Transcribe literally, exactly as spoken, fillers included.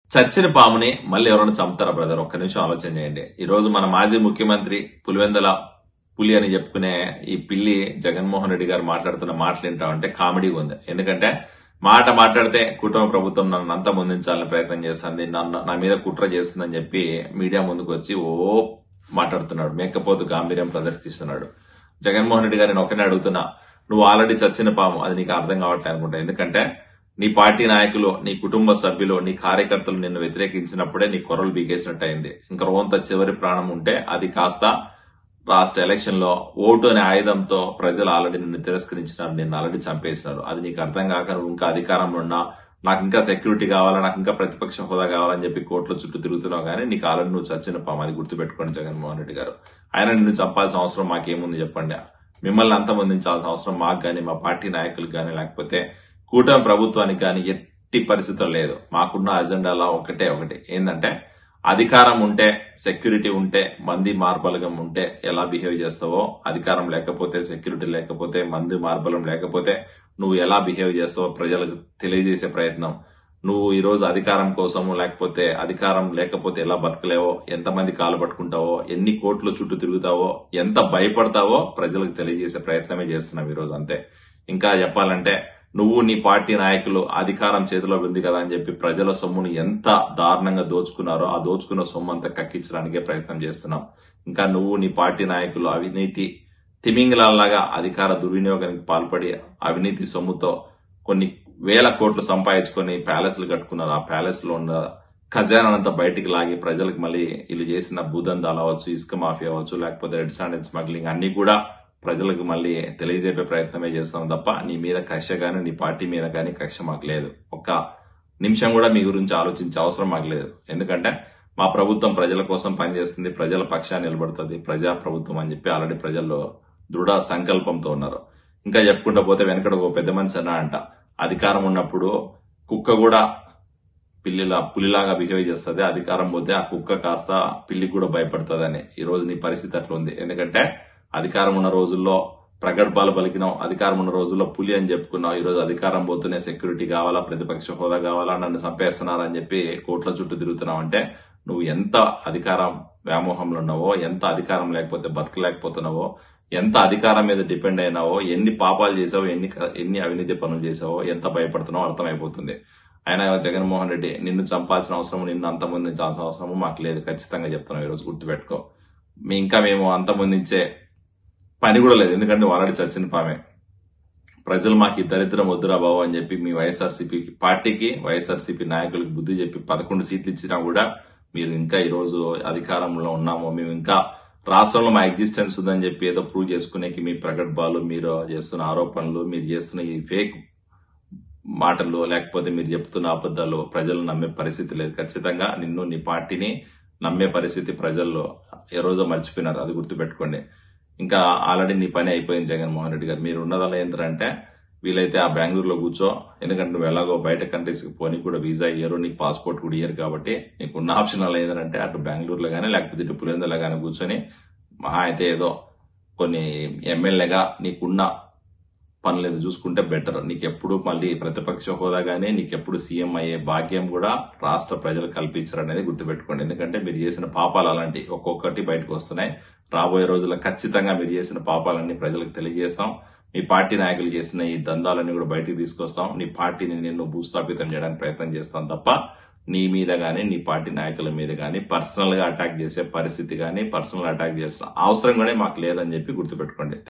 చచ్చిన పాముని మళ్ళీ ఎవరైనా చంపుతారా బ్రదర్? ఒక్క నిమిషం ఆలోచన చేయండి. ఈ రోజు మన మాజీ ముఖ్యమంత్రి పులివెందల పులి అని చెప్పుకునే ఈ పిల్లి జగన్మోహన్ రెడ్డి గారు మాట్లాడుతున్న మాటలు ఏంటంటే కామెడీగా ఉంది. ఎందుకంటే మాట మాట్లాడితే కుటుంబ ప్రభుత్వం నన్ను అంతా ముందించాలని ప్రయత్నం చేస్తుంది, నన్ను నా మీద కుట్ర చేస్తుందని చెప్పి మీడియా ముందుకు వచ్చి ఓ మాట్లాడుతున్నాడు, మేకపోతు గాంభీర్యం ప్రదర్శిస్తున్నాడు. జగన్మోహన్ రెడ్డి గారిని ఒకనే అడుగుతున్నా, నువ్వు ఆల్రెడీ చచ్చిన పాము, అది నీకు అర్థం కావట్లేదు అనుకుంటా. ఎందుకంటే నీ పార్టీ నాయకులు, నీ కుటుంబ సభ్యులు, నీ కార్యకర్తలు నిన్ను వ్యతిరేకించినప్పుడే నీ కొరలు బీకేసినట్టు అయింది. ఇంకా రోంత చివరి ప్రాణం ఉంటే అది కాస్త రాష్ట్ర ఎలక్షన్ లో ఓటు అనే ఆయుధంతో ప్రజలు ఆల్రెడీ నిన్ను తిరస్కరించినారు, నిన్ను ఆల్రెడీ చంపేసినారు. అది నీకు అర్థం కాక నువ్వు ఇంకా అధికారంలో ఉన్నా, నాకు ఇంకా సెక్యూరిటీ కావాలా, నాకు ఇంకా ప్రతిపక్ష హోదా కావాలని చెప్పి కోర్టుల చుట్టూ తిరుగుతున్నావు, కానీ నీకు ఆల్రెడీ నువ్వు చచ్చిన పాము. అది గుర్తుపెట్టుకోండి జగన్మోహన్ రెడ్డి గారు. ఆయన నిన్ను చంపాల్సిన అవసరం మాకేముంది చెప్పండి? మిమ్మల్ని అంతమందించాల్సిన అవసరం మాకు గానీ, మా పార్టీ నాయకులకు గానీ, లేకపోతే కూటమి ప్రభుత్వానికి కానీ ఎట్టి పరిస్థితుల్లో లేదు. మాకున్న అజెండాలో ఒకటే ఒకటి ఏంటంటే, అధికారం ఉంటే, సెక్యూరిటీ ఉంటే, మంది మార్బలగం ఉంటే ఎలా బిహేవ్ చేస్తావో, అధికారం లేకపోతే, సెక్యూరిటీ లేకపోతే, మంది మార్బలం లేకపోతే నువ్వు ఎలా బిహేవ్ చేస్తావో ప్రజలకు తెలియజేసే ప్రయత్నం. నువ్వు ఈ రోజు అధికారం కోసము, లేకపోతే అధికారం లేకపోతే ఎలా బతకలేవో, ఎంతమంది కాలు పట్టుకుంటావో, ఎన్ని కోట్ల చుట్టూ తిరుగుతావో, ఎంత భయపడతావో ప్రజలకు తెలియజేసే ప్రయత్నమే చేస్తున్నావు ఈ రోజు. అంతే. ఇంకా చెప్పాలంటే నువ్వు నీ పార్టీ నాయకులు అధికారం చేతిలో ఉంది కదా అని చెప్పి ప్రజల సొమ్మును ఎంత దారుణంగా దోచుకున్నారో ఆ దోచుకున్న సొమ్ము అంతా కక్కించడానికే ప్రయత్నం చేస్తున్నాం. ఇంకా నువ్వు నీ పార్టీ నాయకులు అవినీతి తిమింగలాల్లాగా అధికార దుర్వినియోగానికి పాల్పడి అవినీతి సొమ్ముతో కొన్ని వేల కోట్లు సంపాదించుకొని ప్యాలెస్లు కట్టుకున్నారు. ఆ ప్యాలెస్ లో ఉన్న ఖజానానంతా బయటికి లాగి ప్రజలకు మళ్ళీ వీళ్ళు చేసిన భూదందాలు అవ్వచ్చు, ఇసుక మాఫియా అవ్వచ్చు, లేకపోతే రెడ్ శాండ్ స్మగ్లింగ్ అన్ని కూడా ప్రజలకు మళ్ళీ తెలియజేపే ప్రయత్నమే చేస్తాం తప్ప నీ మీద కక్ష గానీ, నీ పార్టీ మీద గానీ కక్ష మాకు లేదు. ఒక్క నిమిషం కూడా మీ గురించి ఆలోచించే అవసరం మాకు లేదు. ఎందుకంటే మా ప్రభుత్వం ప్రజల కోసం పనిచేస్తుంది, ప్రజల పక్షాన్ని నిలబడుతుంది, ప్రజా ప్రభుత్వం అని చెప్పి ఆల్రెడీ ప్రజల్లో దృఢ సంకల్పంతో ఉన్నారు. ఇంకా చెప్పుకుంటూ పోతే వెనకడ ఒక పెద్ద మనిషి అన్నా అంట, అధికారం ఉన్నప్పుడు కుక్క కూడా పిల్లిలా పులిలాగా బిహేవ్ చేస్తుంది, అధికారం పోతే ఆ కుక్క కాస్త పిల్లికి కూడా భయపడుతుందని. ఈ రోజు నీ పరిస్థితి అట్లా ఉంది. ఎందుకంటే అధికారం ఉన్న రోజుల్లో ప్రగల్భాలు పలికినావు, అధికారం ఉన్న రోజుల్లో పులి అని చెప్పుకున్నావు. ఈ రోజు అధికారం పోతూనే సెక్యూరిటీ కావాలా, ప్రతిపక్ష హోదా కావాలా, నన్ను చంపేస్తున్నారని చెప్పి కోట్ల చుట్టూ తిరుగుతున్నావు. అంటే నువ్వు ఎంత అధికారం వ్యామోహంలో ఉన్నావో, ఎంత అధికారం లేకపోతే బతకలేకపోతున్నావో, ఎంత అధికారం మీద డిపెండ్ అయినావో, ఎన్ని పాపాలు చేసావో, ఎన్ని ఎన్ని అవినీతి పనులు చేసావో, ఎంత భయపడుతున్నావో అర్థమైపోతుంది. ఆయన జగన్మోహన్ రెడ్డి నిన్ను చంపాల్సిన అవసరం, నిన్ను అంతమందించాల్సిన అవసరము మాకు లేదు. ఖచ్చితంగా చెప్తున్నాం. ఈరోజు గుర్తుపెట్టుకో. మీ ఇంకా మేము అంతమందించే పని కూడా లేదు. ఎందుకంటే ఆల్రెడీ చచ్చిన పామే. ప్రజలు మాకు ఈ దరిద్రం వద్దురా బాబు అని చెప్పి మీ వైఎస్ఆర్సీపీ పార్టీకి, వైఎస్ఆర్సీపీ నాయకులకు బుద్ధి చెప్పి పదకొండు సీట్లు ఇచ్చినా కూడా మీరు ఇంకా ఈ రోజు అధికారంలో ఉన్నాము, మేము ఇంకా రాష్ట్రంలో మా ఎగ్జిస్టెన్స్ ఉందని చెప్పి ఏదో ప్రూవ్ చేసుకునేకి మీ ప్రగల్భాలు, మీరు చేస్తున్న ఆరోపణలు, మీరు చేస్తున్న ఈ ఫేక్ మాటలు, లేకపోతే మీరు చెప్తున్న అబద్ధాలు ప్రజలు నమ్మే పరిస్థితి లేదు. ఖచ్చితంగా నిన్ను, నీ పార్టీని నమ్మే పరిస్థితి ప్రజల్లో ఏ రోజో మర్చిపోయినారు. అది గుర్తుపెట్టుకోండి. ఇంకా ఆల్రెడీ నీ పని అయిపోయింది జగన్మోహన్ రెడ్డి గారు. మీరు ఉన్నదల్లా ఏంటంటే వీలైతే ఆ బెంగళూరులో కూర్చో, ఎందుకంటే నువ్వు ఎలాగో బయట కంట్రీస్కి పోనీ కూడా వీసా ఇయ్యరు, నీకు పాస్పోర్ట్ కూడా ఇయ్యరు. కాబట్టి నీకు ఉన్న ఆప్షన్ అలా ఏంటంటే అటు బెంగళూరులో కానీ, లేకపోతే ఇటు పులివెందులో కానీ కూర్చొని మహా అయితే ఏదో కొన్ని ఎమ్మెల్యేగా నీకున్న పనులు ఏదో చూసుకుంటే బెటర్. నీకెప్పుడు మళ్ళీ ప్రతిపక్ష హోదా గానీ, నీకెప్పుడు సీఎం అయ్యే భాగ్యం కూడా రాష్ట్ర ప్రజలు కల్పించారనేది గుర్తుపెట్టుకోండి. ఎందుకంటే మీరు చేసిన పాపాలు అలాంటి ఒక్కొక్కటి బయటకు వస్తున్నాయి. రాబోయే రోజుల్లో ఖచ్చితంగా మీరు చేసిన పాపాలన్నీ ప్రజలకు తెలియజేస్తాం. మీ పార్టీ నాయకులు చేసిన ఈ దందాలన్నీ కూడా బయటకు తీసుకొస్తాం. నీ పార్టీని నిన్ను భూస్థాపితం చేయడానికి ప్రయత్నం చేస్తాం తప్ప నీ మీద గానీ, నీ పార్టీ నాయకుల మీద గానీ పర్సనల్ గా అటాక్ చేసే పరిస్థితి గానీ, పర్సనల్ అటాక్ చేసిన అవసరం కూడా మాకు లేదని చెప్పి గుర్తుపెట్టుకోండి.